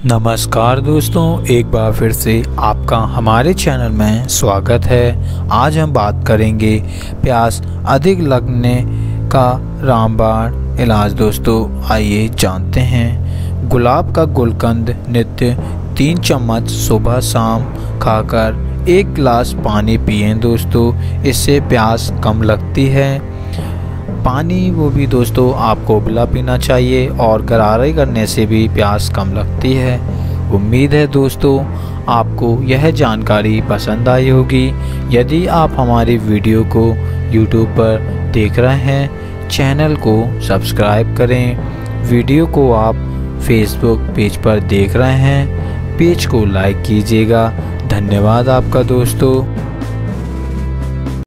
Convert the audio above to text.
नमस्कार दोस्तों, एक बार फिर से आपका हमारे चैनल में स्वागत है। आज हम बात करेंगे प्यास अधिक लगने का रामबाण इलाज। दोस्तों आइए जानते हैं। गुलाब का गुलकंद नित्य 3 चम्मच सुबह शाम खाकर 1 गिलास पानी पिएं दोस्तों, इससे प्यास कम लगती है। पानी वो भी दोस्तों आपको उबला पीना चाहिए और गरारे करने से भी प्यास कम लगती है। उम्मीद है दोस्तों आपको यह जानकारी पसंद आई होगी। यदि आप हमारी वीडियो को YouTube पर देख रहे हैं, चैनल को सब्सक्राइब करें। वीडियो को आप Facebook पेज पर देख रहे हैं, पेज को लाइक कीजिएगा। धन्यवाद आपका दोस्तों।